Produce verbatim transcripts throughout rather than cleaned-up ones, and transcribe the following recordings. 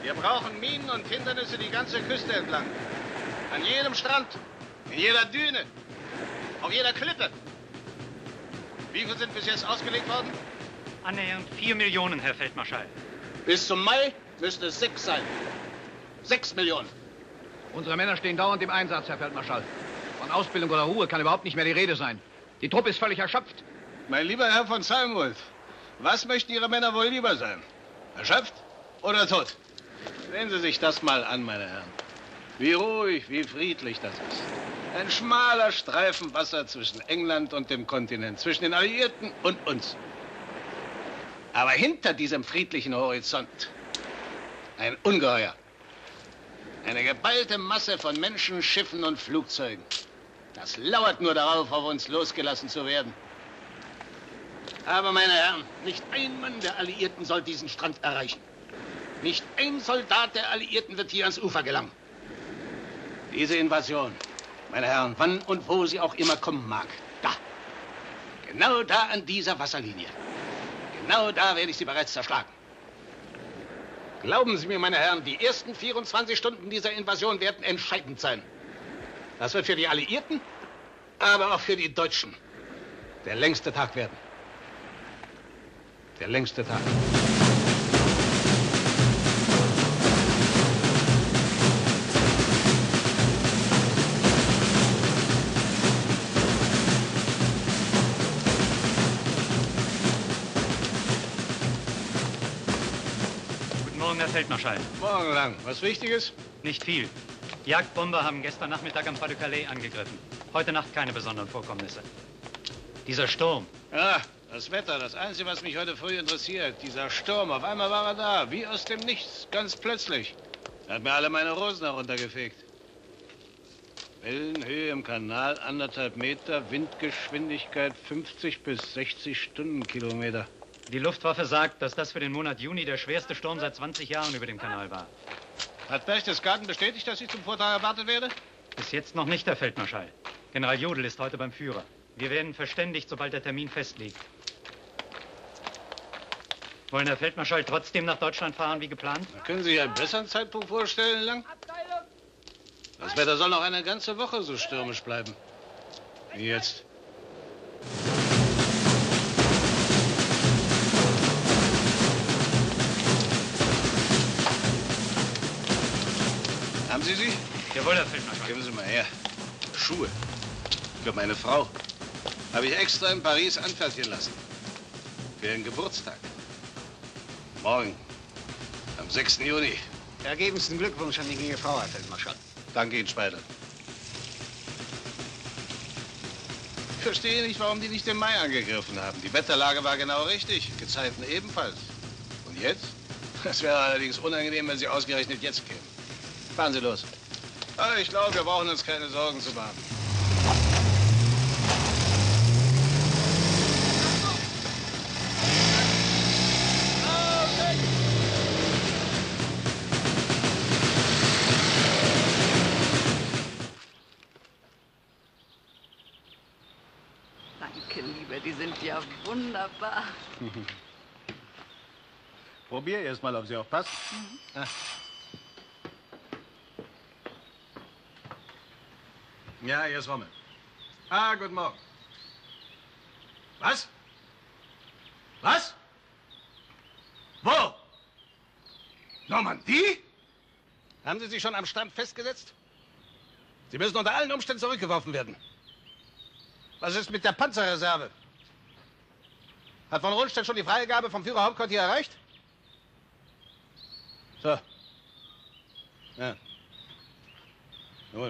Wir brauchen Minen und Hindernisse die ganze Küste entlang. An jedem Strand, in jeder Düne, auf jeder Klippe. Wie viel sind bis jetzt ausgelegt worden? Annähernd vier Millionen, Herr Feldmarschall. Bis zum Mai müsste es sechs sein. Sechs Millionen. Unsere Männer stehen dauernd im Einsatz, Herr Feldmarschall. Von Ausbildung oder Ruhe kann überhaupt nicht mehr die Rede sein. Die Truppe ist völlig erschöpft. Mein lieber Herr von Salmwolf, was möchten Ihre Männer wohl lieber sein? Erschöpft oder tot? Sehen Sie sich das mal an, meine Herren. Wie ruhig, wie friedlich das ist. Ein schmaler Streifen Wasser zwischen England und dem Kontinent, zwischen den Alliierten und uns. Aber hinter diesem friedlichen Horizont ein Ungeheuer. Eine geballte Masse von Menschen, Schiffen und Flugzeugen. Das lauert nur darauf, auf uns losgelassen zu werden. Aber, meine Herren, nicht ein Mann der Alliierten soll diesen Strand erreichen. Nicht ein Soldat der Alliierten wird hier ans Ufer gelangen. Diese Invasion, meine Herren, wann und wo sie auch immer kommen mag, da, genau da an dieser Wasserlinie, genau da werde ich sie bereits zerschlagen. Glauben Sie mir, meine Herren, die ersten vierundzwanzig Stunden dieser Invasion werden entscheidend sein. Das wird für die Alliierten, aber auch für die Deutschen der längste Tag werden. Der längste Tag. Guten Morgen, Herr Feldmarschall. Morgen lang. Was Wichtiges? Nicht viel. Jagdbomber haben gestern Nachmittag am Pas-de-Calais angegriffen. Heute Nacht keine besonderen Vorkommnisse. Dieser Sturm. Ja, das Wetter, das Einzige, was mich heute früh interessiert. Dieser Sturm, auf einmal war er da, wie aus dem Nichts, ganz plötzlich. Er hat mir alle meine Rosen heruntergefegt. Wellenhöhe im Kanal, anderthalb Meter, Windgeschwindigkeit fünfzig bis sechzig Stundenkilometer. Die Luftwaffe sagt, dass das für den Monat Juni der schwerste Sturm seit zwanzig Jahren über dem Kanal war. Hat Berchtesgaden bestätigt, dass ich zum Vortag erwartet werde? Bis jetzt noch nicht, Herr Feldmarschall. General Jodl ist heute beim Führer. Wir werden verständigt, sobald der Termin festliegt. Wollen Herr Feldmarschall trotzdem nach Deutschland fahren, wie geplant? Da können Sie sich einen besseren Zeitpunkt vorstellen, Lang? Das Wetter soll noch eine ganze Woche so stürmisch bleiben. Wie jetzt. Haben Sie sie? Jawohl, Herr Feldmarschall. Geben Sie mal her. Schuhe. Für meine Frau. Habe ich extra in Paris anfertigen lassen. Für ihren Geburtstag. Morgen. Am sechsten Juni. Ergebensten Glückwunsch an die junge Frau, Herr Feldmarschall. Danke Ihnen, Speider. Ich verstehe nicht, warum die nicht im Mai angegriffen haben. Die Wetterlage war genau richtig. Gezeiten ebenfalls. Und jetzt? Das wäre allerdings unangenehm, wenn Sie ausgerechnet jetzt kämen. Fahren Sie los. Aber ich glaube, wir brauchen uns keine Sorgen zu machen. Danke, Liebe, die sind ja wunderbar. Probier erst mal, ob sie auch passt. Mhm. Ah. Ja, hier ist Rommel. Ah, guten Morgen. Was? Was? Wo? Normandie? Haben Sie sich schon am Strand festgesetzt? Sie müssen unter allen Umständen zurückgeworfen werden. Was ist mit der Panzerreserve? Hat von Rundstedt schon die Freigabe vom Führerhauptquartier erreicht? So. Ja. Jawohl.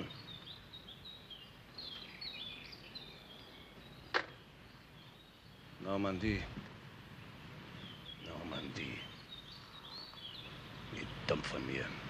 Normandie. Normandie. Wie dumm von mir.